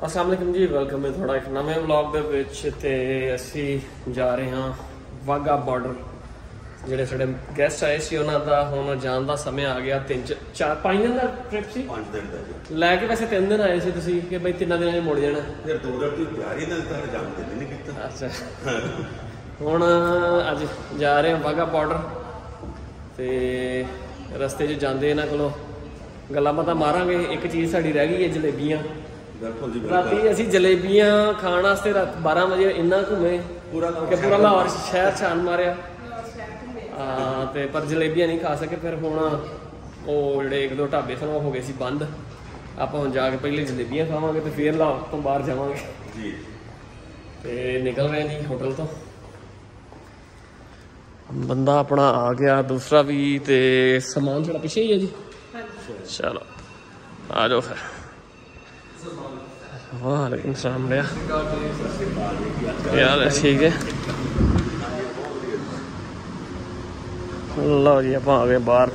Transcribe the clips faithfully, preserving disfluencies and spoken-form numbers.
अस्सलाम वालेकुम जी, वेलकम है थोड़ा एक नवे व्लॉग दे विच ते असी जा रहे हैं वाघा बॉर्डर। ਜਿਹੜੇ ਸਾਡੇ ਗੈਸਟ ਆਏ ਸੀ ਉਹਨਾਂ ਦਾ ਹੁਣ ਜਾਣ ਦਾ ਸਮੇਂ ਆ ਗਿਆ। ਤਿੰਨ ਚਾਰ ਪੰਜ ਦਿਨ ਦਾ ਟ੍ਰਿਪ ਸੀ। ਪੰਜ ਦਿਨ ਦਾ ਜੀ ਲੈ ਕੇ ਵੈਸੇ ਤਿੰਨ ਦਿਨ ਆਏ ਸੀ ਤੁਸੀਂ ਕਿ ਬਈ ਤਿੰਨਾਂ ਦਿਨਾਂ 'ਚ ਮੁੜ ਜਾਣਾ। ਫਿਰ ਦੋ ਦਿਨ ਦੀ ਤਿਆਰੀ ਨਾਲ ਤਾਂ ਜਾਣ ਦੇ ਨਹੀਂ ਕੀਤਾ। ਅੱਛਾ ਹੁਣ ਅੱਜ ਜਾ ਰਹੇ ਹਾਂ ਵਾਘਾ ਬਾਰਡਰ ਤੇ ਰਸਤੇ 'ਚ ਜਾਂਦੇ ਇਹਨਾਂ ਕੋਲੋਂ ਗੱਲਾਂ ਬਾਤਾਂ ਮਾਰਾਂਗੇ। ਇੱਕ ਚੀਜ਼ ਸਾਡੀ ਰਹਿ ਗਈ ਹੈ ਜਲੇਬੀਆਂ। ਬਿਲਕੁਲ ਜੀ ਰਾਤੀ ਅਸੀਂ ਜਲੇਬੀਆਂ ਖਾਣ ਵਾਸਤੇ ਰਾਤ ਬਾਰਾਂ ਵਜੇ ਇੰਨਾ ਘੁੰਮੇ ਪੂਰਾ ਕਿ ਪੂਰਾ ਲਾਹੌਰ ਸ਼ਹਿਰ ਛਾਨ ਮਾਰਿਆ ਤੇ ਪਰ ਜਲੇਬੀਆਂ ਨਹੀਂ ਖਾ ਸਕੇ। ਫਿਰ ਹੁਣ ਉਹ ਜਿਹੜੇ ਇੱਕ ਦੋ ਢਾਬੇ ਸਨ ਉਹ ਹੋ ਗਏ ਸੀ ਬੰਦ। ਆਪਾਂ ਹੁਣ ਜਾ ਕੇ ਪਹਿਲੇ ਜਲੇਬੀਆਂ ਖਾਵਾਂਗੇ ਤੇ ਫਿਰ ਲਾਹੌਰ ਤੋਂ ਬਾਹਰ ਜਾਵਾਂਗੇ ਜੀ। ਤੇ ਨਿਕਲ ਰਹੇ ਜੀ ਹੋਟਲ ਤੋਂ। ਬੰਦਾ ਆਪਣਾ ਆ ਗਿਆ ਦੂਸਰਾ ਵੀ ਤੇ ਸਮਾਨ ਥੋੜਾ ਪਿੱਛੇ ਹੀ ਹੈ ਜੀ। ਚਲੋ ਆ ਜਾਓ ਫਿਰ। वालेकुम सलाम भैया यार ठीक है। लो जी आप आ गए बाहर।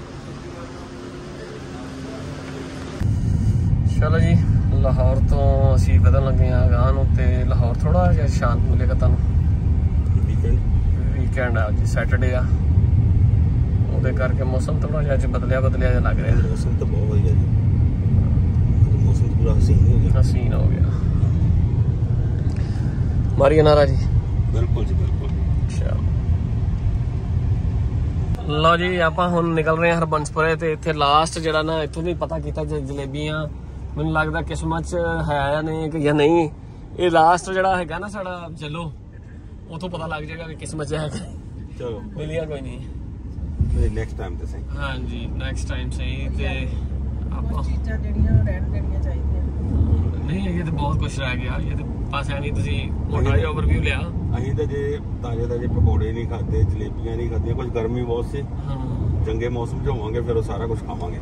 चलो जी लाहौर तो असी बदल लगे हाँ गाह नूं ते लाहौर थोड़ा जिहा शांत मिलेगा तुहानूं। वीकेंड वीकेंड आ जी सैटरडे आ ਉਹਦੇ ਕਰਕੇ मौसम थोड़ा जिहा अज बदलिया बदलिया जिहा लग रहा। मौसम तो बहुत वधिया जी, मौसम पूरा हसीन हो गया हसीन हो गया। मारिए नारा जी। बिल्कुल जी बिल्कुल। लो जी आप हुण निकल रहे हैं हरबंसपुरे ते इत्थे लास्ट जिहड़ा ना इत्थों भी पता कीता जलेबियां मैनूं लगदा किस्मत च है या नहीं कि या नहीं। ये लास्ट जिहड़ा हैगा ना साडा चलो उथों पता लग जाएगा कि किस्मत च है। चलो मिलिया कोई नहीं नेक्स्ट टाइम ते सही। हाँ जी नेक्स्ट टाइम सही ते ਆਪਾਂ ਚੀਜ਼ਾਂ ਜਿਹੜੀਆਂ ਰਹਿਣ ਦੇਣੀਆਂ ਚਾਹੀਦੀਆਂ ਨਹੀਂ। ਇਹ ਤਾਂ ਬਹੁਤ ਕੁਝ ਰਹਿ ਗਿਆ। ਇਹ ਤਾਂ ਬਸ ਐ ਨਹੀਂ ਤੁਸੀਂ ਮੋਟਾ ਜਿਹਾ ਓਵਰਵਿਊ ਲਿਆ। ਅਸੀਂ ਤਾਂ ਜੇ ਤਾਜ਼ੇ ਤਾਜ਼ੇ ਪਕੌੜੇ ਨਹੀਂ ਖਾਦੇ, ਜਲੇਬੀਆਂ ਨਹੀਂ ਖਾਦੀਆਂ, ਕੁਝ ਗਰਮੀ ਬਹੁਤ ਸੀ। ਚੰਗੇ ਮੌਸਮ 'ਚ ਹੋਵਾਂਗੇ ਫਿਰ ਉਹ ਸਾਰਾ ਕੁਝ ਖਾਵਾਂਗੇ।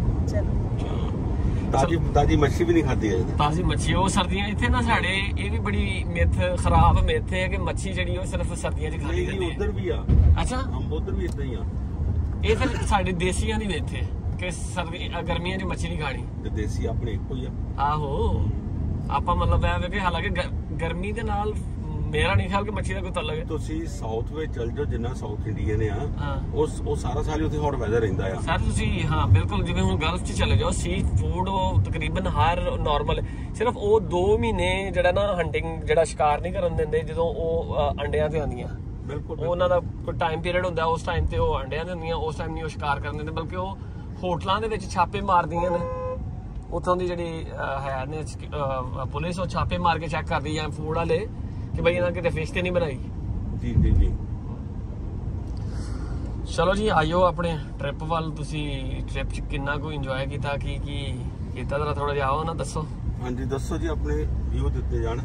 ਚਲੋ ਤਾਜ਼ੀ ਤਾਜ਼ੀ ਮੱਛੀ ਵੀ ਨਹੀਂ ਖਾਦੀ ਅਜੇ। ਤਾਜ਼ੀ ਮੱਛੀ ਉਹ ਸਰਦੀਆਂ ਇੱਥੇ ਨਾ ਸਾਡੇ ਇਹ ਵੀ ਬੜੀ ਮਿੱਥ ਖਰਾਬ ਮਿੱਥ ਹੈ ਕਿ ਮੱਛੀ ਜਿਹੜੀ ਉਹ ਸਿਰਫ ਸਰਦੀਆਂ 'ਚ ਖਾਦੀ ਜਾਂਦੀ ਹੈ। ਉਧਰ ਵੀ ਆ। ਅੱਛਾ ਹਮ ਉਧਰ ਵੀ ਇਦਾਂ ਹੀ ਆ। ਇਹ ਫਿਰ ਸਾਡੇ ਦੇਸੀਆਂ ਦੀ ਮਿੱਥ ਹੈ ਕਿ ਸਰਦੀ ਗਰਮੀਆਂ 'ਚ ਮੱਛੀ ਨਹੀਂ ਖਾਣੀ ਤੇ ਦੇਸੀ ਆਪਣੇ ਇੱਕੋ ਹੀ ਆ। ਆਹੋ ਆਪਾਂ ਮਤਲਬ ਇਹ ਕਿ ਹਾਲਾਂਕਿ ਗਰਮੀ ਦੇ ਨਾਲ ਮੇਰਾ ਨਹੀਂ ਖਿਆਲ ਕਿ ਮੱਛੀ ਦਾ ਕੋਈ ਤਾਲੁਕ ਹੈ। ਤੁਸੀਂ ਸਾਊਥ ਵਿੱਚ ਚਲ ਜਾਓ ਜਿੰਨਾ ਸਾਊਥ ਇੰਡੀਅਨ ਆ ਉਸ ਉਹ ਸਾਰਾ ਸਾਲ ਹੀ ਉੱਥੇ ਹੌਟ ਵੈਦਰ ਰਹਿੰਦਾ ਆ। ਸਰ ਤੁਸੀਂ ਹਾਂ ਬਿਲਕੁਲ ਜਿਵੇਂ ਹੁਣ ਗਲਫ 'ਚ ਚਲੇ ਜਾਓ ਸੀ ਫੂਡ ਉਹ ਤਕਰੀਬਨ ਹਰ ਨਾਰਮਲ ਸਿਰਫ ਉਹ ਦੋ ਮਹੀਨੇ ਜਿਹੜਾ ਨਾ ਹੰਟਿੰਗ ਜਿਹੜਾ ਸ਼ਿਕਾਰ ਨਹੀਂ ਕਰਨ ਦਿੰਦੇ ਜਦੋਂ ਉਹ ਅੰਡਿਆਂ ਤੇ ਆਉਂਦੀਆਂ। ਬਿਲਕੁਲ ਉਹਨਾਂ ਦਾ ਕੋਈ ਟਾਈਮ ਪੀਰੀਅਡ ਹੁੰਦਾ ਉਸ ਟਾਈਮ ਤੇ ਉਹ ਅੰਡਿਆਂ ਤੇ ਹੁੰਦੀਆਂ ਉਸ ਟਾਈਮ ਨਹੀਂ ਉਹ ਸ਼ਿਕਾਰ ਕਰਨ ਦਿੰਦੇ ਬਲਕਿ ਉਹ ਹੋਟਲਾਂ ਦੇ ਵਿੱਚ ਛਾਪੇ ਮਾਰਦੀਆਂ ਨੇ। ਉੱਥੋਂ ਦੀ ਜਿਹੜੀ ਹੈ ਨੇ ਪੁਲਿਸ ਉਹ ਛਾਪੇ ਮਾਰ ਕੇ ਚੈੱਕ ਕਰਦੀ ਹੈ ਫੂਡ ਵਾਲੇ ਕਿ ਬਈ ਇਹਨਾਂ ਕਿਤੇ ਫਿਸ਼ ਤੇ ਨਹੀਂ ਬਣਾਈ। ਜੀ ਜੀ ਜੀ ਚਲੋ ਜੀ ਆਇਓ ਆਪਣੇ ਟ੍ਰਿਪ ਵੱਲ। ਤੁਸੀਂ ਟ੍ਰਿਪ 'ਚ ਕਿੰਨਾ ਕੁ ਇੰਜੋਏ ਕੀਤਾ ਕੀ ਕੀ ਕੀਤਾ ਜਰਾ ਥੋੜਾ ਜਿਹਾ ਆਓ ਨਾ ਦੱਸੋ। ਹਾਂਜੀ ਦੱਸੋ ਜੀ ਆਪਣੇ ਵਿਊ ਦਿੱਤੇ ਜਾਣ।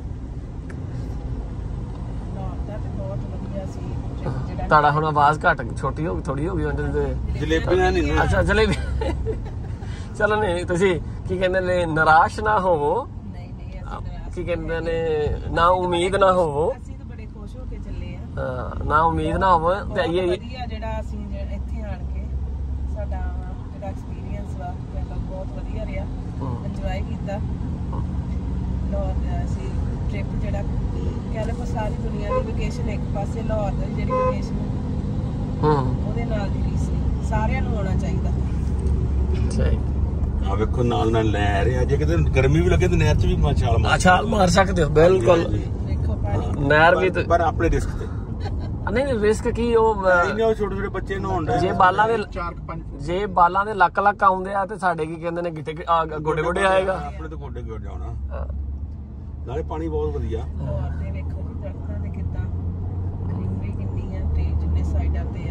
ਤੁਹਾਡਾ ਹੁਣ ਆਵਾਜ਼ ਘੱਟ ਛੋਟੀ ਹੋ ਗਈ ਥੋੜੀ ਹੋ ਗਈ ਉਹਦੇ ਜਲੇਬੀਆਂ ਨਹੀਂ। ਅੱਛਾ ਜਲੇਬੀ ਚਲੋ ਨਹੀਂ ਤੁਸੀਂ ਕੀ ਕਹਿੰਦੇ ਨੇ ਨਿਰਾਸ਼ ਨਾ ਹੋਵੋ। ਨਹੀਂ ਨਹੀਂ ਕੀ ਕਹਿੰਦੇ ਨੇ ਨਾ ਉਮੀਦ ਨਾ ਹੋਵੋ। ਅਸੀਂ ਤਾਂ ਬੜੇ ਖੁਸ਼ ਹੋ ਕੇ ਚੱਲੇ ਆ। ਹਾਂ ਨਾ ਉਮੀਦ ਨਾ ਹੋਵੋ ਤੇ ਆਈਏ ਵਧੀਆ ਜਿਹੜਾ ਅਸੀਂ ਇੱਥੇ ਆਣ ਕੇ ਸਾਡਾ ਜਿਹੜਾ ਐਕਸਪੀਰੀਅੰਸ ਵਾ ਬਹੁਤ ਵਧੀਆ ਰਿਹਾ। ਇੰਜੋਏ ਕੀਤਾ ਲਾਹੌਰ ਅਸੀਂ ਟ੍ਰਿਪ ਜਿਹੜਾ ਕਹਿੰਦੇ ਕੋ ਸਾਰੀ ਦੁਨੀਆ ਦੀ ਵਕੇਸ਼ਨ ਇੱਕ ਪਾਸੇ ਲਾਹੌਰ ਦੀ ਜਿਹੜੀ ਵਕੇਸ਼ਨ ਉਹਦੇ ਨਾਲ ਦੀ ਰੀਸ ਨਹੀਂ। ਸਾਰਿਆਂ ਨੂੰ ਆਉਣਾ ਚਾਹੀਦਾ। ਸਹੀ ਆ ਵੇਖੋ ਨਾਲ ਨਾਲ ਨਹਿਰ ਆ। ਜੇ ਕਿਤੇ ਗਰਮੀ ਵੀ ਲੱਗੇ ਤਾਂ ਨਹਿਰ 'ਚ ਵੀ ਛਾਲ ਮਾਰ ਛਾਲ ਮਾਰ ਸਕਦੇ ਹੋ ਬਿਲਕੁਲ। ਵੇਖੋ ਪਾਣੀ ਨਹਿਰ ਵੀ ਪਰ ਆਪਣੇ ਰਿਸਕ ਤੇ ਨਹੀਂ ਨਹੀਂ ਰਿਸਕ ਕੀ ਉਹ ਛੋਟੇ ਛੋਟੇ ਬੱਚੇ ਨਹਾਉਣ ਦਾ ਜੇ ਬਾਲਾਂ ਦੇ ਜੇ ਬਾਲਾਂ ਦੇ ਲੱਕ ਲੱਕ ਆਉਂਦੇ ਆ ਤੇ ਸਾਡੇ ਕੀ ਕਹਿੰਦੇ ਨੇ ਗਿੱਟੇ ਗੋਡੇ ਗੋਡੇ ਆਏਗਾ। ਆਪਣੇ ਤਾਂ ਗੋਡੇ ਗੋਡੇ ਜਾਣਾ ਨਾਲੇ ਪਾਣੀ ਬਹੁਤ ਵਧੀਆ। ਲਾਹੌਰ ਦੇ ਵੇਖੋ ਜੀ ਦਰਖਤਾਂ ਦੇ ਕਿੱਦਾਂ ਗ੍ਰੀਨਰੀ ਕਿੰਨੀ ਆ ਤੇ ਜਿੰਨੇ ਸਾਈਡਾਂ ਤੇ ਆ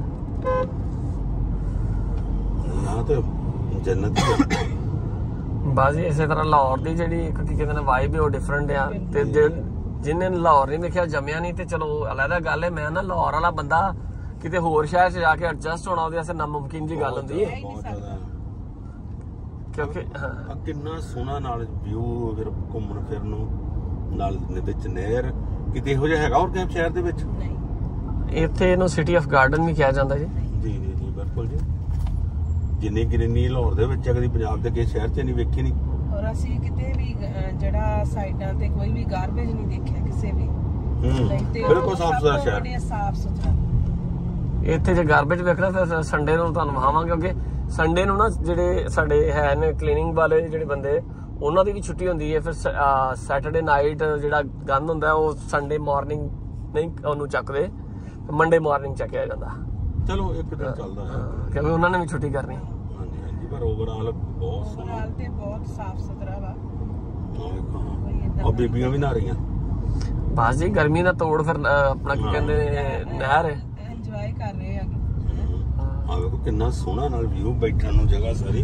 ਨਾ ਤੇ ਜੰਨਤ ਹੀ। ਬਾਜੀ ਇਸੇ ਤਰ੍ਹਾਂ ਲਾਹੌਰ ਦੀ ਜਿਹੜੀ ਇੱਕ ਕੀ ਕਹਿੰਦੇ ਨੇ ਵਾਈਬ ਹੈ ਉਹ ਡਿਫਰੈਂਟ ਆ। ਤੇ ਜਿਹਨੇ ਲਾਹੌਰ ਨਹੀਂ ਵੇਖਿਆ ਜੰਮਿਆ ਨਹੀਂ ਤੇ ਚਲੋ ਅਲੱਗ ਗੱਲ ਹੈ। ਮੈਂ ਨਾ ਲਾਹੌਰ ਵਾਲਾ ਬੰਦਾ ਕਿਤੇ ਹੋਰ ਸ਼ਹਿਰ 'ਚ ਜਾ ਕੇ ਐਡਜਸਟ ਹੋਣਾ ਉਹਦੇ ਵਾਸਤੇ ਨਾਮੁਮਕਿਨ ਜੀ ਗੱਲ ਹੁੰਦੀ ਹੈ ਕਿਉਂਕਿ ਹਾਂ ਕਿੰਨਾ ਸੋਹਣਾ ਨਾਲ ਵਿਊ ਫਿਰ ਘੁੰਮਣ ਫਿਰਨ ਨੂੰ ਨਾਲ ਵਿੱਚ ਨਹਿਰ ਕਿਤੇ ਇਹੋ ਜਿਹਾ ਹੈਗਾ ਹੋਰ ਕਿਹੜੇ ਸ਼ਹਿਰ ਦੇ ਵਿੱਚ ਨਹੀਂ। ਇੱਥੇ ਇਹਨੂੰ ਸਿਟੀ ਆਫ ਗਾਰਡਨ ਵੀ ਕਿਹਾ ਜਾਂਦਾ ਜੀ। ਜੀ ਜੀ ਜੀ ਬਿਲਕੁਲ ਜੀ। ਜਿੰਨੀ ਗ੍ਰੀਨਰੀ ਲਾਹੌਰ ਦੇ ਵਿੱਚ ਕਦੀ ਪੰਜਾਬ ਦੇ ਕਿਸੇ ਸ਼ਹਿਰ 'ਚ ਨਹੀਂ ਵੇਖੀ ਨਹੀਂ। ਔਰ ਅਸੀਂ ਕਿਤੇ ਵੀ ਜਿਹੜਾ ਸਾਈਡਾਂ ਤੇ ਕੋਈ ਵੀ ਗਾਰਬੇਜ ਨਹੀਂ ਦੇਖਿਆ ਕਿਸੇ ਵੀ ਨਹੀਂ ਤੇ ਬਿਲਕੁਲ ਸਾਫ ਸੁਥਰਾ ਸ਼ਹਿਰ, ਸਾਫ ਸੁਥਰਾ। ਇੱਥੇ ਜੇ ਗਾਰਬੇਜ ਵੇਖਣਾ ਫਿਰ ਸੰਡੇ ਨੂੰ ਤੁਹਾਨੂੰ ਵਿਖਾਵਾਂਗੇ, ਕਿਉਂਕਿ ਸੰਡੇ ਨੂੰ ਨਾ ਜਿਹੜੇ ਸਾਡੇ ਹੈ ਨੇ ਕਲੀਨਿੰਗ ਵਾਲੇ ਜਿਹੜੇ ਬੰਦੇ ਉਹਨਾਂ ਦੀ ਵੀ ਛੁੱਟੀ ਹੁੰਦੀ ਹੈ। ਫਿਰ ਸੈਟਰਡੇ ਨਾਈਟ ਜਿਹੜਾ ਗੰਦ ਹੁੰਦਾ ਉਹ ਸੰਡੇ ਮਾਰਨਿੰਗ ਨਹੀਂ ਉਹਨੂੰ ਚੱਕਦੇ, ਮੰਡੇ ਮਾਰਨਿੰਗ ਚੱਕਿਆ ਜਾਂਦਾ। ਚਲੋ ਇੱਕ ਦਿਨ ਚੱਲਦਾ ਹੈ ਕਿਉਂਕਿ ਉਹਨਾਂ ਨੇ ਵੀ ਛੁੱਟੀ ਕਰਨੀ। ਹਾਂਜੀ ਹਾਂਜੀ, ਪਰ ਓਵਰਆਲ ਬਹੁਤ ਸੋਹਣਾ ਓਵਰਆਲ ਤੇ ਬਹੁਤ ਸਾਫ ਸੁਥਰਾ ਵਾ। ਆ ਬੀਬੀਆਂ ਵੀ ਨਹਾ ਰਹੀਆਂ ਬਸ ਜੀ, ਗਰਮੀ ਦਾ ਤੋੜ ਫਿਰ ਆਪਣਾ ਕੀ ਕਹਿੰਦੇ ਨੇ ਨਹਿਰ ਇੰਜੋਏ ਕਰ ਰਹੇ ਆ। ਆ ਵੇਖੋ ਕਿੰਨਾ ਸੋਹਣਾ ਨਾਲ ਵਿਊ, ਬੈਠਣ ਨੂੰ ਜਗ੍ਹਾ ਸਾਰੀ।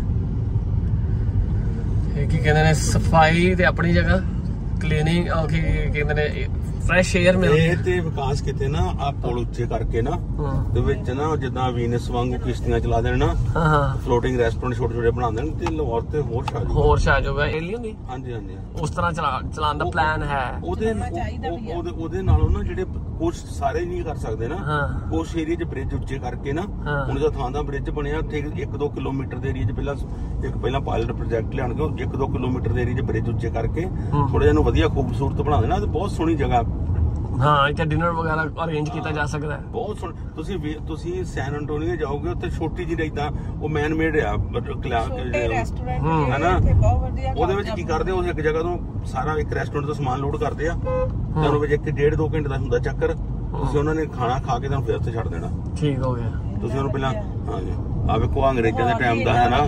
ਇਹ ਕੀ ਕਹਿੰਦੇ ਨੇ ਸਫਾਈ ਤੇ ਆਪਣੀ ਜਗ੍ਹਾ, ਕਲੀਨਿੰਗ ਉਹ ਕੀ ਕਹਿੰਦੇ ਨੇ ਫਰੈਸ਼ 에ਅਰ ਮਿਲਦੀ ਇਹ ਤੇ ਵਿਕਾਸ ਕਿਤੇ ਨਾ ਆ ਪੁਲ ਉੱਚੇ ਕਰਕੇ ਨਾ ਦੇ ਵਿੱਚ ਨਾ ਜਿੱਦਾਂ ਵੀਨਸ ਵਾਂਗੂ ਕਿਸ਼ਤੀਆਂ ਚਲਾ ਦੇਣ ਨਾ, ਹਾਂ ਹਾਂ ਫਲੋਟਿੰਗ ਰੈਸਟੋਰੈਂਟ ਛੋਟੇ ਛੋਟੇ ਬਣਾ ਦੇਣ ਤੇ ਲਾਹੌਰ ਤੇ ਹੋਰ ਛਾ ਜਾਊਗਾ। ਹੋਰ ਛਾ ਜਾਊਗਾ ਏਲੀਅਨ ਦੀ ਹਾਂਜੀ ਹਾਂਜੀ, ਉਸ ਤਰ੍ਹਾਂ ਚਲਾ ਚਲਾਉਣ ਦਾ ਪਲਾਨ ਹੈ। ਉਹਦੇ ਉਹਦੇ ਉਹਦੇ ਨਾਲੋਂ ਨਾ ਜਿਹੜੇ ਕੁਝ ਸਾਰੇ ਨਹੀਂ ਕਰ ਸਕਦੇ ਨਾ, ਕੁਝ ਏਰੀਆ 'ਚ ਬ੍ਰਿਜ ਉੱਚੇ ਕਰਕੇ ਨਾ, ਹੁਣ ਜੋ ਥਾਂ ਦਾ ਬ੍ਰਿਜ ਬਣਿਆ ਉੱਥੇ ਇੱਕ ਦੋ ਕਿਲੋਮੀਟਰ ਦੇ ਏਰੀਆ 'ਚ ਪਹਿਲਾਂ ਇੱਕ ਪਹਿਲਾਂ ਪਾਇਲਟ ਪ੍ਰੋਜੈਕਟ ਲਿਆਣਗੇ, ਇੱਕ ਦੋ ਕਿਲੋਮੀਟਰ ਦੇ ਏਰੀਆ 'ਚ ਬ੍ਰਿਜ ਉੱਚੇ ਕਰਕੇ ਥੋੜਾ ਜਿਹਾ ਨੂੰ ਵਧੀਆ ਖੂਬਸੂਰਤ ਬਣਾ ਦੇਣਾ ਤੇ ਬਹੁਤ ਸੋਹਣੀ ਜਗ੍ਹਾ। ਹਾਂ, ਇੱਥੇ ਡਿਨਰ ਵਗੈਰਾ ਅਰੇਂਜ ਕੀਤਾ ਜਾ ਸਕਦਾ ਹੈ। ਬਹੁਤ ਸੋਹਣਾ। ਤੁਸੀਂ ਤੁਸੀਂ ਸੈਨ ਐਂਟੋਨੀਓ ਜਾਓਗੇ ਉੱਥੇ ਛੋਟੀ ਜਿਹੀ ਇਦਾਂ ਉਹ ਮੈਨ ਮੇਡ ਆ ਰੈਸਟੋਰੈਂਟ ਹੈ ਨਾ, ਉਹਦੇ ਵਿੱਚ ਕੀ ਕਰਦੇ ਉਹ ਇੱਕ ਜਗ੍ਹਾ ਤੋਂ ਸਾਰਾ ਇੱਕ ਰੈਸਟੋਰੈਂਟ ਤੋਂ ਸਮਾਨ ਲੋਡ ਕਰਦੇ ਆ ਤੇ ਉਹਦੇ ਵਿੱਚ ਇੱਕ ਡੇਢ ਦੋ ਘੰਟੇ ਦਾ ਹੁੰਦਾ ਚੱਕਰ। ਤੁਸੀਂ ਉਹਨਾਂ ਨੇ ਖਾਣਾ ਖਾ ਕੇ ਤੁਹਾਨੂੰ ਫਿਰ ਉੱਥੇ ਛੱਡ ਦੇਣਾ। ਠੀਕ ਹੋ ਗਿਆ। ਤੁਸੀਂ ਉਹਨੂੰ ਪਹਿਲਾਂ ਹਾਂਜੀ ਆ ਵੇਖੋ ਅੰਗਰੇਜ਼ਾਂ ਦੇ ਟਾਈਮ ਦਾ ਹੈ ਨਾ,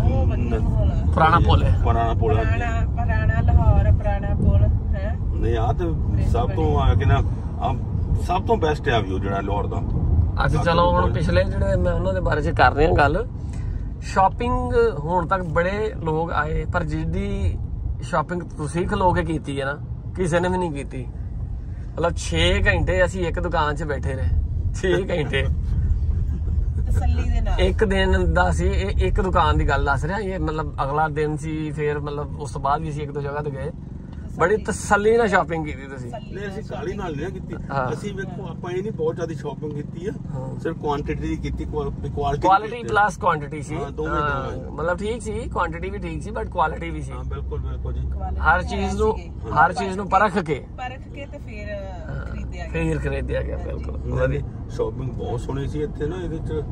ਪੁਰਾਣਾ ਪੁਲ ਹੈ, ਪੁਰਾਣਾ ਪੁਲ ਪੁਰਾਣਾ ਲਾਹੌਰ ਪੁਰਾਣਾ ਪੁਲ ਹੈ। ਨਹੀਂ ਆ ਤੇ ਸਭ ਤੋਂ ਆ ਕਿ ਨਾ ਸਭ ਤੋਂ ਬੈਸਟ ਆ ਵਿਊ ਜਿਹੜਾ ਲਾਹੌਰ ਦਾ। ਅੱਛਾ ਚਲੋ ਹੁਣ ਪਿਛਲੇ ਜਿਹੜੇ ਮੈਂ ਉਹਨਾਂ ਦੇ ਬਾਰੇ ਚ ਕਰ ਰਿਹਾ ਗੱਲ। ਸ਼ਾਪਿੰਗ ਹੁਣ ਤੱਕ ਬੜੇ ਲੋਕ ਆਏ, ਪਰ ਜਿਹਦੀ ਸ਼ਾਪਿੰਗ ਤੁਸੀਂ ਖਲੋ ਕੇ ਕੀਤੀ ਹੈ ਨਾ, ਕਿਸੇ ਨੇ ਵੀ ਨਹੀਂ ਕੀਤੀ। ਮਤਲਬ ਛੇ ਘੰਟੇ ਅਸੀਂ ਇੱਕ ਦੁਕਾਨ 'ਚ ਬੈਠੇ ਰਹੇ, ਛੇ ਘੰਟੇ ਤਸੱਲੀ ਦੇ ਨਾਲ। ਇੱਕ ਦਿਨ ਦਾ ਸੀ ਇਹ, ਇੱਕ ਦੁਕਾਨ ਦੀ ਗੱਲ ਦੱਸ ਰਿਹਾ ਇਹ, ਮਤਲਬ ਅਗਲਾ ਦਿਨ ਸੀ, ਫਿਰ ਮਤਲਬ ਉਸ ਤੋਂ ਬਾਅਦ ਵੀ ਅਸੀਂ ਇੱਕ ਦੋ ਜਗ੍ਹਾ ਤੇ ਗਏ। ਬੜੀ ਤਸੱਲੀ ਨਾਲ ਸ਼ਾਪਿੰਗ ਕੀਤੀ ਤੁਸੀਂ। ਨਹੀਂ ਅਸੀਂ ਕਾਲੀ ਨਾਲ ਨਹੀਂ ਕੀਤੀ, ਅਸੀਂ ਵੇਖੋ ਆਪਾਂ ਇਹ ਨਹੀਂ ਬਹੁਤ ਜ਼ਿਆਦਾ ਸ਼ਾਪਿੰਗ ਕੀਤੀ ਆ, ਸਿਰਫ ਕੁਆਂਟੀਟੀ ਦੀ ਕੀਤੀ, ਕੁਆਲਿਟੀ ਕੁਆਲਿਟੀ ਪਲੱਸ ਕੁਆਂਟੀਟੀ ਸੀ। ਮਤਲਬ ਠੀਕ ਸੀ, ਕੁਆਂਟੀਟੀ ਵੀ ਠੀਕ ਸੀ ਬਟ ਕੁਆਲਿਟੀ ਵੀ ਸੀ। ਹਾਂ ਬਿਲਕੁਲ ਬਿਲਕੁਲ ਜੀ। ਹਰ ਚੀਜ਼ ਨੂੰ ਹਰ ਚੀਜ਼ ਨੂੰ ਪਰਖ ਕੇ ਪਰਖ ਕੇ ਤੇ ਫਿਰ ਖਰੀਦਿਆ ਗਿਆ ਫਿਰ ਖਰੀਦਿਆ ਗਿਆ। ਬਿਲਕੁਲ ਸ਼ਾਪਿੰਗ ਬਹੁਤ ਸੋਹਣੀ ਸੀ ਇੱਥੇ ਨਾ, ਇਹਦੇ ਚ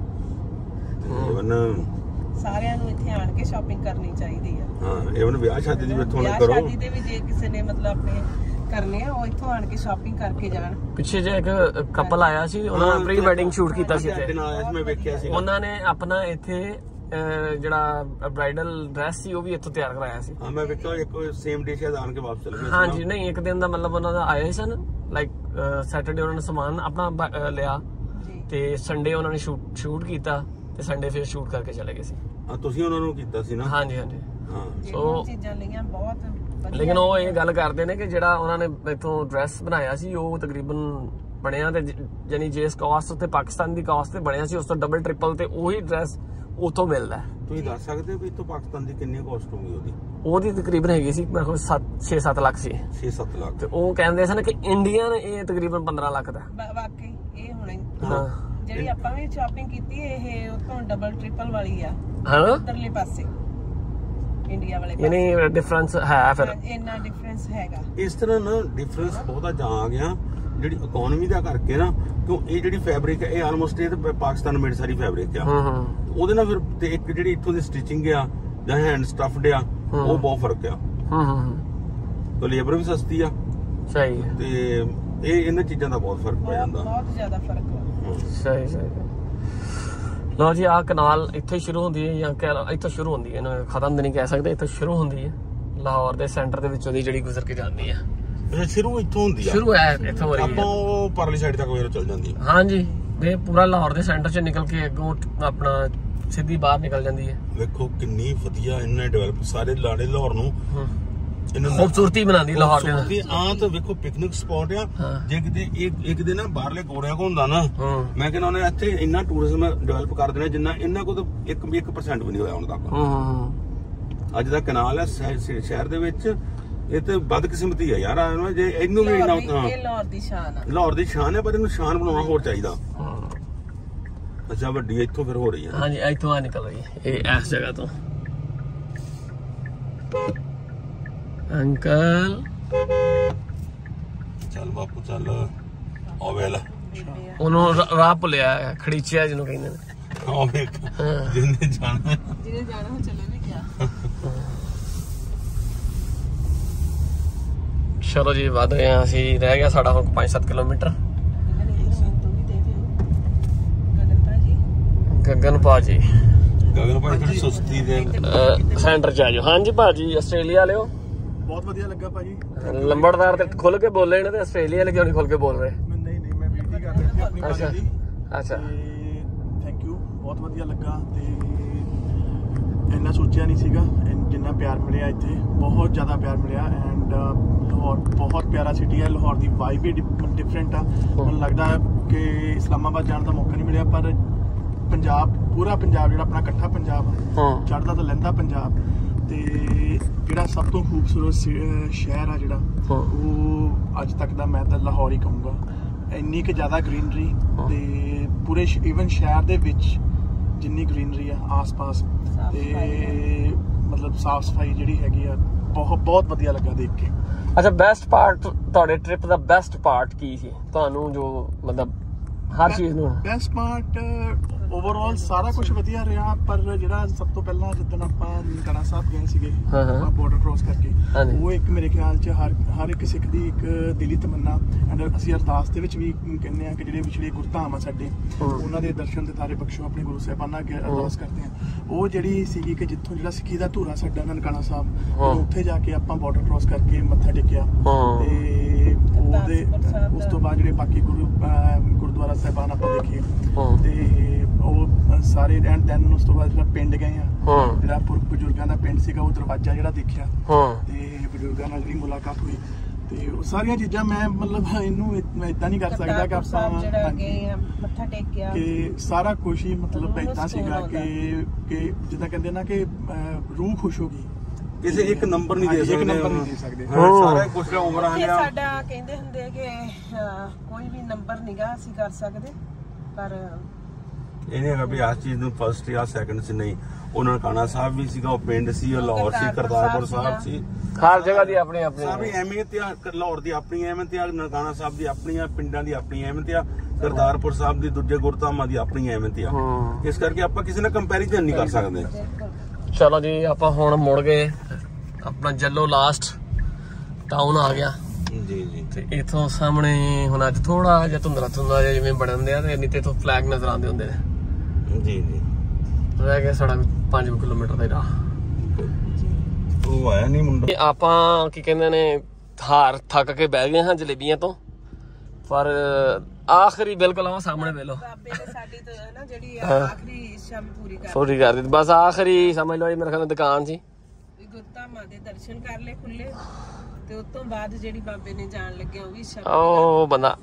ਇਵਨ ਸਾਰਿਆਂ ਨੂੰ ਇੱਥੇ ਆਣ ਕੇ ਸ਼ਾਪਿੰਗ ਕਰਨੀ ਚਾਹੀਦੀ ਆ। ਹਾਂ ਇਵਨ ਵਿਆਹ ਸ਼ਾਦੀ ਦੀ ਵੀ ਇੱਥੋਂ ਵਿਆਹ ਕਰੋ। ਸ਼ਾਦੀ ਦੇ ਵੀ ਜੇ ਕਿਸੇ ਨੇ ਮਤਲਬ ਆਪਣੇ ਕਰਨੇ ਆ ਉਹ ਇੱਥੋਂ ਆਣ ਕੇ ਸ਼ਾਪਿੰਗ ਕਰਕੇ ਜਾਣ। ਪਿੱਛੇ ਜੇ ਇੱਕ ਕਪਲ ਆਇਆ ਸੀ, ਉਹਨਾਂ ਨੇ ਪ੍ਰੀ ਵੈਡਿੰਗ ਸ਼ੂਟ ਕੀਤਾ ਸੀ ਇੱਥੇ। ਮੈਂ ਵੇਖਿਆ ਸੀ ਉਹਨਾਂ ਨੇ ਆਪਣਾ ਇੱਥੇ ਜਿਹੜਾ ਬ੍ਰਾਈਡਲ ਡਰੈਸ ਸੀ ਉਹ ਵੀ ਇੱਥੋਂ ਤਿਆਰ ਕਰਾਇਆ ਸੀ। ਹਾਂ ਮੈਂ ਵੇਖਿਆ ਇੱਕ ਸੇਮ ਡੇ ਸ਼ਾਇਦ ਆਣ ਕੇ ਵਾਪਸ ਚਲੇ ਗਏ। ਹਾਂਜੀ ਨਹੀਂ ਇੱਕ ਦਿਨ ਦਾ ਮਤਲਬ ਉਹਨਾਂ ਦਾ ਆਏ ਸਨ, ਲਾਈਕ ਸੈਟਰਡੇ ਉਹਨਾਂ ਨੇ ਸਮਾਨ ਆਪਣਾ ਲਿਆ ਤੇ ਸੰਡੇ ਉਹਨਾਂ ਨੇ ਸ਼ੂਟ ਸ਼ੂਟ ਕੀਤਾ ਤੇ ਸੰਡੇ ਫਿਰ ਸ਼ੂਟ ਕਰਕੇ ਚਲੇ ਗਏ ਸੀ। ਹਾਂ ਤੁਸੀਂ ਉਹਨਾਂ ਨੂੰ ਕੀਤਾ ਸੀ ਨਾ। ਹਾਂਜੀ ਹਾਂਜੀ ਹਾਂ ਸੋ ਚੀਜ਼ਾਂ ਲਈਆਂ ਬਹੁਤ। ਲੇਕਿਨ ਉਹ ਇਹ ਗੱਲ ਕਰਦੇ ਨੇ ਕਿ ਜਿਹੜਾ ਉਹਨਾਂ ਨੇ ਇੱਥੋਂ ਡਰੈਸ ਬਣਾਇਆ ਸੀ ਉਹ ਤਕਰੀਬਨ ਬਣਿਆ ਤੇ ਯਾਨੀ ਜਿਸ ਕਾਸਟ ਉੱਤੇ ਪਾਕਿਸਤਾਨ ਦੀ ਕਾਸਟ ਤੇ ਬਣਿਆ ਸੀ ਉਸ ਤੋਂ ਡਬਲ ਟ੍ਰਿਪਲ ਤੇ ਉਹੀ ਡਰੈਸ ਉਥੋਂ ਮਿਲਦਾ। ਤੁਸੀਂ ਦੱਸ ਸਕਦੇ ਹੋ ਵੀ ਇੱਥੋਂ ਪਾਕਿਸਤਾਨ ਦੀ ਕਿੰਨੀ ਕਾਸਟ ਹੋਊਗੀ ਉਹਦੀ? ਉਹਦੀ ਤਕਰੀਬਨ ਹੈਗੀ ਸੀ ਮੇਰੇ ਕੋਲ ਛੇ ਸੱਤ ਲੱਖ ਸੀ। ਛੇ ਸੱਤ ਲੱਖ ਤੇ ਉਹ ਕਹਿੰਦੇ ਸਨ ਕਿ ਇੰਡੀਅਨ ਇਹ ਤਕਰੀਬਨ ਪੰਦਰਾਂ ਲੱਖ ਦਾ। ਵਾਕਈ ਇਹ ਹੁਣੇ ਹਾਂ ਜਿਹੜੀ ਆਪਾਂ ਵੀ ਸ਼ਾਪਿੰਗ ਕੀਤੀ ਇਹ ਉਤੋਂ ਡਬਲ ਟ੍ਰਿਪਲ ਵਾਲੀ ਆ। ਹਾਂ ਉਧਰਲੇ ਪਾਸੇ ਇੰਡੀਆ ਵਾਲੇ ਪਾਸੇ ਯਾਨੀ ਡਿਫਰੈਂਸ ਹੈ ਫਿਰ ਇੰਨਾ ਡਿਫਰੈਂਸ ਹੈਗਾ। ਇਸ ਤਰ੍ਹਾਂ ਨਾ ਡਿਫਰੈਂਸ ਬਹੁਤਾ ਜਾ ਆ ਗਿਆ ਜਿਹੜੀ ਇਕਨੋਮੀ ਦਾ ਕਰਕੇ ਨਾ, ਕਿਉਂ ਇਹ ਜਿਹੜੀ ਫੈਬਰਿਕ ਹੈ ਇਹ ਆਲਮੋਸਟ ਇਹ ਤਾਂ ਪਾਕਿਸਤਾਨ ਮੇਡ ਸਾਰੀ ਫੈਬਰਿਕ ਆ। ਉਹਦੇ ਨਾਲ ਫਿਰ ਤੇ ਇੱਕ ਜਿਹੜੀ ਇੱਥੋਂ ਦੀ ਸਟਿਚਿੰਗ ਆ ਜਾਂ ਹੈਂਡ ਸਟਫਡ ਆ ਉਹ ਬਹੁਤ ਫਰਕ ਆ। ਹੂੰ ਹੂੰ ਤੇ ਲੇਬਰ ਵੀ ਸਸਤੀ ਆ। ਸਹੀ ਹੈ। ਤੇ ਇਹ ਇਹਨਾਂ ਚੀਜ਼ਾਂ ਦਾ ਬਹੁਤ ਫਰਕ ਪੈ ਜਾਂਦਾ, ਬਹੁਤ ਜ਼ਿਆਦਾ ਫਰਕ ਆ। ਸਹੀ ਸਹੀ। ਲੋ ਜੀ ਆਹ ਕਨਾਲ ਇੱਥੇ ਸ਼ੁਰੂ ਹੁੰਦੀ ਹੈ ਜਾਂ ਇੱਥੋਂ ਸ਼ੁਰੂ ਹੁੰਦੀ ਹੈ, ਇਹਨੂੰ ਖਤਮ ਨਹੀਂ ਕਹਿ ਸਕਦੇ, ਇੱਥੋਂ ਸ਼ੁਰੂ ਹੁੰਦੀ ਹੈ ਲਾਹੌਰ ਦੇ ਸੈਂਟਰ ਦੇ ਵਿੱਚੋਂ ਦੀ ਜਿਹੜੀ ਗੁਜ਼ਰ ਕੇ ਜਾਂਦੀ ਹੈ। ਅੱਛਾ ਸ਼ੁਰੂ ਇੱਥੋਂ ਹੁੰਦੀ ਆ? ਸ਼ੁਰੂ ਹੈ ਇੱਥੋਂ ਹੋ ਰਹੀ ਹੈ। ਆਪਾਂ ਉਹ ਪਰਲੀ ਸਾਈਡ ਤੱਕ ਵੇਰ ਚੱਲ ਜਾਂਦੀ ਹੈ। ਹਾਂਜੀ ਇਹ ਪੂਰਾ ਲਾਹੌਰ ਦੇ ਸੈਂਟਰ ਚ ਨਿਕਲ ਕੇ ਅੱਗੋਂ ਆਪਣਾ ਸਿੱਧੀ ਬਾਹਰ ਨਿਕਲ ਜਾਂਦੀ ਹੈ। ਵੇਖੋ ਕਿੰਨੀ ਵਧੀਆ ਇਹਨੇ ਡਿਵੈਲਪ ਸਾਰੇ ਲਾੜੇ ਲਾਹੌਰ ਨੂੰ ਖੂਬਸੂਰਤੀ ਬਣਾਉਂਦੀ ਲਾਹੌਰ ਦੇ। ਆ ਤਾਂ ਵੇਖੋ ਪਿਕਨਿਕ ਸਪੌਟ ਆ। ਜੇ ਕਿਤੇ ਇੱਕ ਦਿਨ ਨਾ ਬਾਹਰਲੇ ਗੋਰਿਆਂ ਕੋ ਹੁੰਦਾ ਨਾ, ਮੈਂ ਕਹਿੰਦਾ ਉਹਨੇ ਇੱਥੇ ਇੰਨਾ ਟੂਰਿਜ਼ਮ ਡਿਵੈਲਪ ਕਰ ਦੇਣਾ ਜਿੰਨਾ ਇਹਨਾਂ ਕੋਲ ਇੱਕ ਇੱਕ ਪਰਸੈਂਟ ਵੀ ਨਹੀਂ ਹੋਇਆ ਹੁਣ ਤੱਕ। ਅੱਜ ਦਾ ਕਨਾਲ ਹੈ ਸ਼ਹਿਰ ਦੇ ਵਿੱਚ, ਇਹ ਤੇ ਬਦਕਿਸਮਤੀ ਆ ਯਾਰ। ਜੇ ਇਹਨੂੰ ਵੀ ਇੰਨਾ ਲਾਹੌਰ ਦੀ ਸ਼ਾਨ ਆ, ਲਾਹੌਰ ਦੀ ਸ਼ਾਨ ਹੈ, ਪਰ ਇਹਨੂੰ ਸ਼ਾਨ ਬਣਾਉਣਾ ਹੋਰ ਚਾਹੀਦਾ। ਅੱਛਾ ਵੱਡੀ ਇੱਥੋਂ ਫਿਰ ਹੋ ਰਹੀ ਹੈ। ਹਾਂਜੀ ਇੱਥੋਂ ਆ ਨਿਕਲ ਰਹੀ ਹੈ ਇਹ ਇਸ ਜਗ੍ਹਾ ਤੋਂ। ਅੰਕਲ ਚੱਲ ਬਾਪੂ ਚੱਲ ਆ ਵੇਲਾ ਉਹਨੂੰ ਰਾਹ ਭੁੱਲਿਆ ਖੜੀਚਿਆ ਜਿਹਨੂੰ ਕਹਿੰਦੇ ਨੇ ਆ ਵੇਖ ਜਿੰਨੇ ਜਾਣਾ ਜਿਹਨੇ ਜਾਣਾ ਉਹ ਚੱਲੇ ਨੇ ਕਿਆ ਚਲੋ ਜੀ ਵੱਧ ਗਏ ਅਸੀਂ ਰਹਿ ਗਿਆ ਸਾਡਾ ਹੁਣ ਪੰਜ ਸੱਤ ਕਿਲੋਮੀਟਰ ਗਗਨ ਭਾਜੀ ਗਗਨ ਭਾਈ ਥੋੜੀ ਸੁਸਤੀ ਦੇ ਸੈਂਟਰ ਚ ਆ ਜਾਓ ਹਾਂਜੀ ਭਾਜੀ ਆਸਟ੍ਰੇਲੀਆ ਲਿਓ ਬਹੁਤ ਵਧੀਆ ਲੱਗਾ ਭਾਜੀ ਲੰਬੜਦਾਰ ਤੇ ਖੁੱਲ ਕੇ ਬੋਲੇ ਨੇ ਤੇ ਆਸਟ੍ਰੇਲੀਆ ਵਾਲੇ ਕਿਉਂ ਨਹੀਂ ਖੁੱਲ ਕੇ ਬੋਲ ਰਹੇ ਨਹੀਂ ਨਹੀਂ ਮੈਂ ਵੀਡੀਓ ਕਰ ਰਿਹਾ ਸੀ ਆਪਣੀ ਅੱਛਾ ਭਾਜੀ ਦੀ ਅੱਛਾ ਥੈਂਕ ਯੂ ਬਹੁਤ ਵਧੀਆ ਲੱਗਾ ਤੇ ਇੰਨਾ ਸੋਚਿਆ ਨਹੀਂ ਸੀਗਾ ਜਿੰਨਾ ਪਿਆਰ ਮਿਲਿਆ ਇੱਥੇ ਬਹੁਤ ਜ਼ਿਆਦਾ ਪਿਆਰ ਮਿਲਿਆ ਐਂਡ ਲਾਹੌਰ ਬਹੁਤ ਪਿਆਰਾ ਸਿਟੀ ਹੈ ਲਾਹੌਰ ਦੀ ਵਾਈਬ ਵੀ ਡਿਫਰੈਂਟ ਆ ਮੈਨੂੰ ਲੱਗਦਾ ਕਿ ਇਸਲਾਮਾਬਾਦ ਜਾਣ ਦਾ ਮੌਕਾ ਨਹੀਂ ਮਿਲਿਆ ਪਰ ਪੰਜਾਬ ਪੂਰਾ ਪੰਜਾਬ ਜਿਹੜਾ ਆਪਣਾ ਇਕੱਠਾ ਪੰਜਾਬ ਆ ਚੜ੍ਹਦਾ ਤਾਂ ਲਹਿੰਦਾ ਪੰਜਾਬ ਤੇ ਜਿਹੜਾ ਸਭ ਤੋਂ ਖੂਬਸੂਰਤ ਸ਼ਹਿਰ ਆ ਜਿਹੜਾ ਉਹ ਅੱਜ ਤੱਕ ਦਾ ਮੈਂ ਤਾਂ ਲਾਹੌਰ ਹੀ ਕਹੂੰਗਾ ਇੰਨੀ ਕਿ ਜ਼ਿਆਦਾ ਗ੍ਰੀਨਰੀ ਤੇ ਪੂਰੇ ਇਵਨ ਸ਼ਹਿਰ ਦੇ ਵਿੱਚ ਜਿੰਨੀ ਗ੍ਰੀਨਰੀ ਆ ਆਸ-ਪਾਸ ਤੇ ਮਤਲਬ ਸਾਫ ਸਫਾਈ ਜਿਹੜੀ ਹੈਗੀ ਆ ਬਹੁਤ ਬਹੁਤ ਵਧੀਆ ਲੱਗਾ ਦੇਖ ਕੇ ਅੱਛਾ ਬੈਸਟ ਪਾਰਟ ਤੁਹਾਡੇ ਟ੍ਰਿਪ ਦਾ ਬੈਸਟ ਪਾਰਟ ਕੀ ਸੀ ਤੁਹਾਨੂੰ ਜੋ ਮਤਲਬ ਹਰ ਚੀਜ਼ ਨੂੰ ਬੈਸਟ ਪਾਰਟ ਓਵਰਆਲ ਸਾਰਾ ਕੁਝ ਵਧੀਆ ਰਿਹਾ ਪਰ ਜਿਹੜਾ ਸਭ ਤੋਂ ਪਹਿਲਾਂ ਜਿੱਦਣ ਆਪਾਂ ਨਨਕਾਣਾ ਸਾਹਿਬ ਗਏ ਸੀਗੇ ਬਾਰਡਰ ਕ੍ਰੋਸ ਕਰਕੇ ਉਹ ਇੱਕ ਮੇਰੇ ਖਿਆਲ 'ਚ ਹਰ ਹਰ ਇੱਕ ਸਿੱਖ ਦੀ ਇੱਕ ਦਿਲੀ ਤਮੰਨਾ ਐਂਡ ਅਸੀਂ ਅਰਦਾਸ ਦੇ ਵਿੱਚ ਵੀ ਕਹਿੰਦੇ ਆ ਕਿ ਜਿਹੜੇ ਵਿਛੜੇ ਗੁਰਧਾਮ ਆ ਸਾਡੇ ਉਹਨਾਂ ਦੇ ਦਰਸ਼ਨ ਦਿਦਾਰੇ ਬਖਸ਼ੋ ਆਪਣੇ ਗੁਰੂ ਸਾਹਿਬਾਨਾਂ ਅੱਗੇ ਅਰਦਾਸ ਕਰਦੇ ਆ ਉਹ ਜਿਹੜੀ ਸੀਗੀ ਕਿ ਜਿੱਥੋਂ ਜਿਹੜਾ ਸਿੱਖੀ ਦਾ ਧੂਰਾ ਸਾਡਾ ਨਨਕਾਣਾ ਸਾਹਿਬ ਉੱਥੇ ਜਾ ਕੇ ਆਪਾਂ ਬਾਰਡਰ ਕ੍ਰੋਸ ਕਰਕੇ ਮੱਥਾ ਟੇਕਿਆ ਤੇ ਉਹਦੇ ਉਸ ਤੋਂ ਬਾਅਦ ਜਿਹੜੇ ਬਾਕੀ ਗੁਰੂ ਗੁਰਦੁਆਰਾ ਸਾਹਿਬਾਨ ਆਪਾਂ ਦੇਖੇ ਤੇ ਉਹ ਸਾਰੇ ਰਹਿਣ ਦੈਨ ਉਸ ਤੋਂ ਬਾਅਦ ਜਿਹੜਾ ਪਿੰਡ ਗਏ ਆ ਜਿਹੜਾ ਬਜ਼ੁਰਗਾਂ ਦਾ ਪਿੰਡ ਸੀਗਾ ਉਹ ਦਰਵਾਜ਼ਾ ਜਿਹੜਾ ਦੇਖਿਆ ਤੇ ਬਜ਼ੁਰਗਾਂ ਨਾਲ ਜਿਹੜੀ ਮੁਲਾਕਾਤ ਹੋਈ ਤੇ ਉਹ ਸਾਰੀਆਂ ਚੀਜ਼ਾਂ ਮੈਂ ਮਤਲਬ ਇਹਨੂੰ ਮੈਂ ਇਦਾਂ ਨਹੀਂ ਕਰ ਸਕਦਾ ਕਿ ਆਪਾਂ ਮੱਥਾ ਟੇਕਿਆ ਕਿ ਸਾਰਾ ਕੁਝ ਹੀ ਮਤਲਬ ਇਦਾਂ ਸੀਗਾ ਕਿ ਕਿ ਜਿੱਦਾਂ ਕਹਿੰਦੇ ਨਾ ਕਿ ਰੂਹ ਖੁਸ਼ ਹੋ ਗਈ ਕਿਸੇ ਇੱਕ ਨੰਬਰ ਨਹੀਂ ਦੇ ਸਕਦੇ ਇੱਕ ਨੰਬਰ ਨਹੀਂ ਦੇ ਸਕਦੇ ਸਾਰਾ ਕੁਝ ਉਮਰਾਂ ਆ ਸਾਡਾ ਕਹਿੰਦੇ ਹੁੰਦੇ ਕਿ ਕੋਈ ਵੀ ਨੰਬਰ ਨਿਗਾਹ ਅਸੀਂ ਕਰ ਸਕਦੇ ਪਰ ਇਹ ਨਹੀਂ ਹੈਗਾ ਵੀ ਆਹ ਚੀਜ਼ ਨੂੰ ਫਸਟ ਜਾਂ ਸੈਕੰਡ ਚ ਨਹੀਂ ਉਹ ਨਨਕਾਣਾ ਸਾਹਿਬ ਵੀ ਸੀਗਾ ਉਹ ਪਿੰਡ ਸੀ ਉਹ ਲਾਹੌਰ ਸੀ ਕਰਤਾਰਪੁਰ ਸਾਹਿਬ ਸੀ ਹਰ ਜਗ੍ਹਾ ਦੀ ਆਪਣੀ ਆਪਣੀ ਸਾਰੀ ਅਹਿਮੀਅਤ ਆ ਲਾਹੌਰ ਦੀ ਆਪਣੀ ਅਹਿਮੀਅਤ ਆ ਨਨਕਾਣਾ ਸਾਹਿਬ ਦੀ ਆਪਣੀ ਆ ਪਿੰਡਾਂ ਦੀ ਆਪਣੀ ਅਹਿਮੀਅਤ ਆ ਕਰਤਾਰਪੁਰ ਸਾਹਿਬ ਦੀ ਦੂਜੇ ਗੁਰਧਾਮਾਂ ਦੀ ਆਪਣੀ ਅਹਿਮੀਅਤ ਆ ਇਸ ਕਰਕੇ ਆਪਾਂ ਕਿਸੇ ਨਾਲ ਕੰਪੈਰੀਜ਼ਨ ਨਹੀਂ ਕਰ ਸਕਦੇ ਚਲੋ ਜੀ ਆਪਾਂ ਹੁਣ ਮੁੜ ਗਏ ਆਪਣਾ ਜੱਲੋ ਲਾਸਟ ਟਾਊਨ ਆ ਗਿਆ ਜੀ ਜੀ ਤੇ ਇਥੋਂ ਸਾਹਮਣੇ ਹੁਣ ਅੱਜ ਥੋੜਾ ਜਿਹਾ ਧੁੰਦਲਾ ਧੁੰਦਲਾ ਜਿਹਾ ਜਿਵੇਂ ਬਣਨ ਦਿਆ ਤੇ ਨਹੀਂ ਤੇ ਇਥੋਂ ਫਲੈਗ ਨਜ਼ਰ ਆਉਂਦੇ ਹੁੰਦੇ ਨੇ ਜੀ ਜੀ ਰਹਿ ਗਿਆ ਸਾਡਾ ਪੰਜ ਕਿਲੋਮੀਟਰ ਦਾ ਰਾਹ ਉਹ ਆਇਆ ਨਹੀਂ ਮੁੰਡਾ ਆਪਾਂ ਕੀ ਕਹਿੰਦੇ ਨੇ ਹਾਰ ਥੱਕ ਕੇ ਬਹਿ ਗਏ ਹਾਂ ਜਲੇਬੀਆਂ ਤੋਂ ਪਰ ਆਖਰੀ ਬਿਲਕੁਲ ਆ ਸਾਹਮਣੇ ਵੇਲੋ ਬਾਬੇ ਨੇ ਸਾਡੀ ਤਾਂ ਨਾ ਜਿਹੜੀ ਆਖਰੀ ਸ਼ਾਮ ਪੂਰੀ ਕਰ ਪੂਰੀ ਕਰ ਦਿੱਤੀ ਬਸ ਆਖਰੀ ਸਮਝ ਲਓ ਇਹ ਮੇਰੇ ਖਿਆਲ ਦੁਕਾਨ ਸੀ ਗੁਰਧਾਮਾਂ ਦੇ ਦਰਸ਼ਨ ਕਰ ਲੈ ਖੁੱਲੇ ਤੇ ਉਸ ਤੋਂ ਬਾਅਦ ਜਿਹੜੀ ਬਾਬੇ ਨੇ ਜਾਣ ਲੱਗਿਆ ਉਹ ਵੀ ਸ਼ਾਮ ਉਹ ਬੰਦਾ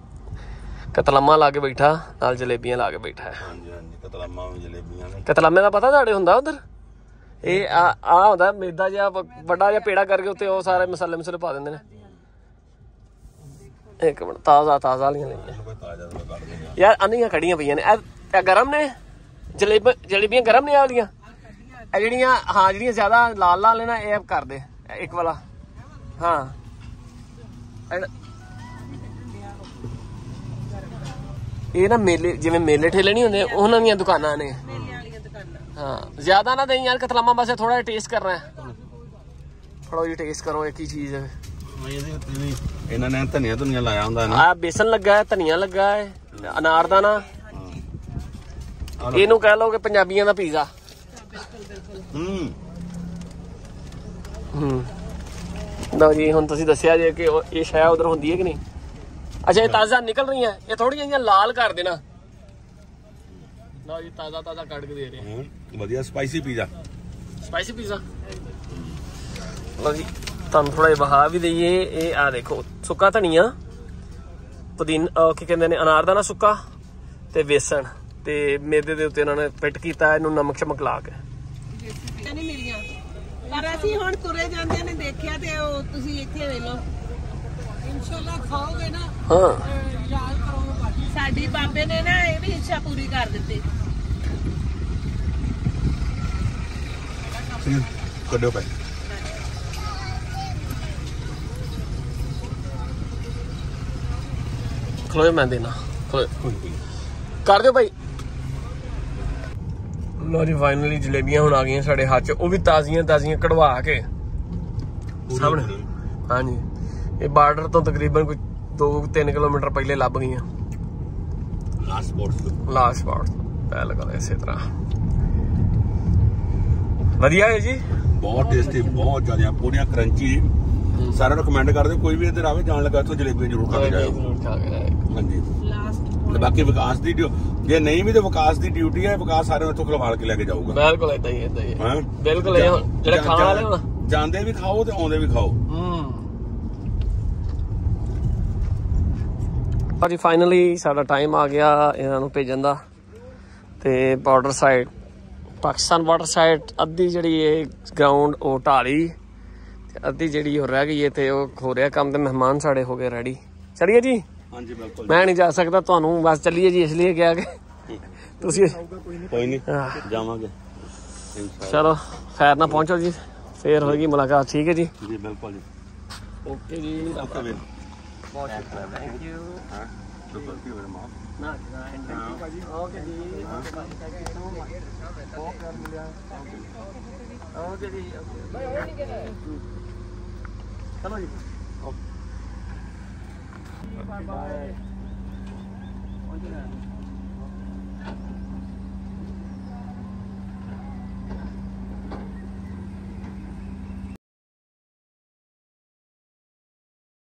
ਕਤਲਾਮਾ ਲਾ ਕੇ ਬੈਠਾ ਨਾਲ ਜਲੇਬੀਆਂ ਲਾ ਕੇ ਬੈਠਾ ਹੈ ਹਾਂਜੀ ਹਾਂਜੀ ਕਤਲਾਮਾ ਜਲੇਬੀਆਂ ਨੇ ਕਤਲਾਮੇ ਦਾ ਪਤਾ ਤੁਹਾਡੇ ਹੁੰਦਾ ਉਧਰ ਇਹ ਆ ਆ ਹੁੰਦਾ ਮੈਦਾ ਜਿਹਾ ਵੱਡਾ ਜਿਹਾ ਪੇੜਾ ਕਰਕੇ ਉੱਤੇ ਉਹ ਸਾਰੇ ਮਸਾਲੇ ਮਸਾਲੇ ਪਾ ਦਿੰਦੇ ਨੇ ਇੱਕ ਮਿੰਟ ਤਾਜ਼ਾ ਤਾਜ਼ਾ ਵਾਲੀਆਂ ਲਈਆਂ ਯਾਰ ਅਨੀਆਂ ਖੜੀਆਂ ਪਈਆਂ ਨੇ ਇਹ ਗਰਮ ਨੇ ਜਲੇਬੀ ਜਲੇਬੀਆਂ ਗਰਮ ਨੇ ਵਾਲੀਆਂ ਇਹ ਜਿਹੜੀਆਂ ਹਾਂ ਜਿਹੜੀਆਂ ਜ਼ਿਆਦਾ ਲਾਲ ਲਾਲ ਨੇ ਨਾ ਇਹ ਕਰ ਦੇ ਇੱਕ ਵਾਲਾ ਹਾਂ ਇਹ ਨਾ ਮੇਲੇ ਜਿਵੇਂ ਮੇਲੇ ਠੇਲੇ ਨਹੀਂ ਹੁੰਦੇ ਉਹਨਾਂ ਦੀਆਂ ਦੁਕਾਨਾਂ ਨੇ ਹਾਂ ਜ਼ਿਆਦਾ ਨਾ ਦੇਈ ਯਾਰ ਕਤਲਾਮਾ ਬਸ ਥੋੜਾ ਜਿਹਾ ਟੇਸਟ ਕਰਨਾ ਹੈ ਫੜੋ ਜੀ ਟੇਸਟ ਕਰੋ ਇੱਕ ਹੀ ਚੀਜ਼ ਹੈ ਇਹਨਾਂ ਨੇ ਧਨੀਆ ਧੁਨੀਆ ਲਾਇਆ ਹੁੰਦਾ ਨਾ ਆ ਬੇਸਨ ਲੱਗਾ ਹੈ ਧਨੀਆ ਲੱਗਾ ਹੈ ਅਨਾਰਦਾਨਾ ਇਹਨੂੰ ਕਹਿ ਲਓ ਕਿ ਪੰਜਾਬੀਆਂ ਦਾ ਪੀਜ਼ਾ ਹੂੰ ਹੂੰ ਲਓ ਜੀ ਹੁਣ ਤੁਸੀਂ ਦੱਸਿਆ ਜੇ ਕਿ ਇਹ ਸ਼ਾਇਦ ਉਧਰ ਹੁੰਦੀ ਹੈ ਕਿ ਨਹੀਂ ਅੱਛਾ ਇਹ ਤਾਜ਼ਾ ਨਿਕਲ ਰਹੀਆਂ ਇਹ ਥੋੜੀਆਂ ਜਿਹੀਆਂ ਲਾਲ ਕਰ ਦੇਣਾ ਲਓ ਜੀ ਤਾਜ਼ਾ ਤਾਜ਼ਾ ਕੱਢ ਕੇ ਦੇ ਰਹੇ ਵਧੀਆ ਸਪਾਈਸੀ ਪੀਜ਼ਾ ਸਪਾਈਸੀ ਪੀਜ਼ਾ ਲਓ ਜੀ ਤੁਹਾਨੂੰ ਥੋੜਾ ਜਿਹਾ ਬਹਾ ਵੀ ਦਈਏ ਇਹ ਆ ਦੇਖੋ ਸੁੱਕਾ ਧਨੀਆ ਪੁਦੀਨਾ ਕੀ ਕਹਿੰਦੇ ਨੇ ਅਨਾਰਦਾਨਾ ਸੁੱਕਾ ਤੇ ਵੇਸਣ ਤੇ ਮੈਦੇ ਦੇ ਉੱਤੇ ਇਹਨਾਂ ਨੇ ਫਿੱਟ ਕੀਤਾ ਇਹਨੂੰ ਨਮਕ ਸ਼ਮਕ ਲਾ ਕੇ ਨਹੀਂ ਮਿਲੀਆਂ ਪਰ ਅਸੀਂ ਹੁਣ ਤੁਰੇ ਜਾਂਦੇ ਨੇ ਦੇਖਿਆ ਤੇ ਉਹ ਤੁਸੀਂ ਇੱਥੇ ਵੇਖ ਲਓ ਇਨਸ਼ਾਅੱਲਾ ਖਾਓਗੇ ਨਾ ਹਾਂ ਯਾਦ ਕਰੋ ਸਾਡੀ ਬਾਬੇ ਨੇ ਨਾ ਇਹ ਵੀ ਇੱਛਾ ਪੂਰੀ ਕਰ ਦਿੱਤੀ ਕੱਢੋ ਪੈ ਖਲੋਏ ਮੈਂ ਦੇਣਾ ਖਲੋਏ ਕਰ ਦਿਓ ਭਾਈ। ਲੋ ਜੀ ਫਾਈਨਲੀ ਜਲੇਬੀਆਂ ਹੁਣ ਆ ਗਈਆਂ ਸਾਡੇ ਹੱਥ 'ਚ, ਉਹ ਵੀ ਤਾਜ਼ੀਆਂ ਤਾਜ਼ੀਆਂ ਕਢਵਾ ਕੇ ਸਾਹਮਣੇ। ਹਾਂਜੀ ਇਹ ਬਾਰਡਰ ਤੋਂ ਤਕਰੀਬਨ ਕੋਈ ਦੋ ਤਿੰਨ ਕਿਲੋਮੀਟਰ ਪਹਿਲੇ ਲੱਭ ਗਈਆਂ। ਲਾਸਟ ਸਪੌਟ ਲਾਸਟ ਸਪੌਟ ਬਿਲਕੁਲ ਇਸੇ ਤਰ੍ਹਾਂ ਵਧੀਆ ਹੈ ਜੀ, ਬਹੁਤ ਟੇਸਟੀ, ਬਹੁਤ ਜ਼ਿਆਦਾ ਪੂਰੀਆਂ ਕਰੰਚੀ। ਸਾਰਿਆਂ ਨੂੰ ਕਮੈਂਟ ਕਰਦੇ ਕੋਈ ਵੀ ਇੱਧਰ ਆਵੇ ਜਾਣ ਲੱਗਾ ਇੱਥੋਂ ਜਲੇਬੀ ਜ਼ਰੂਰ ਖਾ ਕੇ ਜਾਓ। ਹਾਂਜੀ ਲਾਸਟ ਬਾਕੀ ਵਿਕਾਸ ਦੀ ਜੇ ਨਹੀਂ ਵੀ ਤੇ ਵਿਕਾਸ ਦੀ ਡਿਊਟੀ ਹੈ, ਵਿਕਾਸ ਸਾਰਿਆਂ ਨੂੰ ਇੱਥੋਂ ਖਲਵਾਲ ਕੇ ਲੈ ਕੇ ਜਾਊਗਾ। ਬਿਲਕੁਲ ਏਦਾਂ ਹੀ ਏਦਾਂ ਹੀ ਬਿਲਕੁਲ ਇਹ ਜਿਹੜੇ ਖਾਣ ਵਾਲੇ ਹੁਣ ਜਾਂਦੇ ਵੀ ਖਾਓ ਤੇ ਆਉਂਦੇ ਵੀ ਖਾਓ। ਹੂੰ ਭਾਜੀ ਫਾਈਨਲੀ ਸਾਡਾ ਟਾਈਮ ਆ ਗਿਆ ਇਹਨਾਂ ਨੂੰ ਭੇਜਣ ਦਾ, ਤੇ border side Pakistan border side ਅੱਧੀ ਜਿਹੜੀ ਇਹ ਗਰਾਊਂਡ ਉਹ ਢਾਲੀ ਤੇ ਅੱਧੀ ਜਿਹੜੀ ਉਹ ਰਹਿ ਗਈ ਹੈ, ਤੇ ਉਹ ਹੋ ਰਿਹਾ ਕੰਮ ਤੇ ਮਹਿਮਾਨ ਸਾਡੇ ਹੋ ਗਏ ਰੈਡੀ। ਚਲੀਏ ਜੀ। ਹਾਂਜੀ ਬਿਲਕੁਲ ਮੈਂ ਨਹੀਂ ਜਾ ਸਕਦਾ, ਤੁਹਾਨੂੰ ਬਸ ਚੱਲੀਏ ਜੀ ਇਸ ਲਈ ਕਿਹਾ ਕਿ ਤੁਸੀਂ ਕੋਈ ਨਹੀਂ ਜਾਵਾਂਗੇ। ਚਲੋ ਖੈਰ ਨਾਲ ਪਹੁੰਚੋ ਜੀ, ਫੇਰ ਹੋਏਗੀ ਮੁਲਾਕਾਤ। ਠੀਕ ਹੈ ਜੀ ਜੀ ਬਿਲਕੁਲ ਜੀ ਓਕੇ ਜੀ ਓਕੇ ਵੀਰ ਬਹੁਤ ਸ਼ੁਕਰੀਆ ਥੈਂਕ ਯੂ ਹਾਂ ਗਲਤੀ ਹੋਵੇ ਮਾਫ ਨਾ ਥੈਂਕ ਯੂ ਭਾਜੀ ਓਕੇ ਜੀ ਓਕੇ ਭਾਜੀ ਥੈਂਕ ਯੂ ਸੋ ਮਚ ਬਹੁਤ ਪਿਆਰ ਮਿਲਿਆ ਓਕੇ ਜੀ ਓਕੇ ਚਲੋ ਜੀ ਓਕੇ ਬਾਏ ਬਾਏ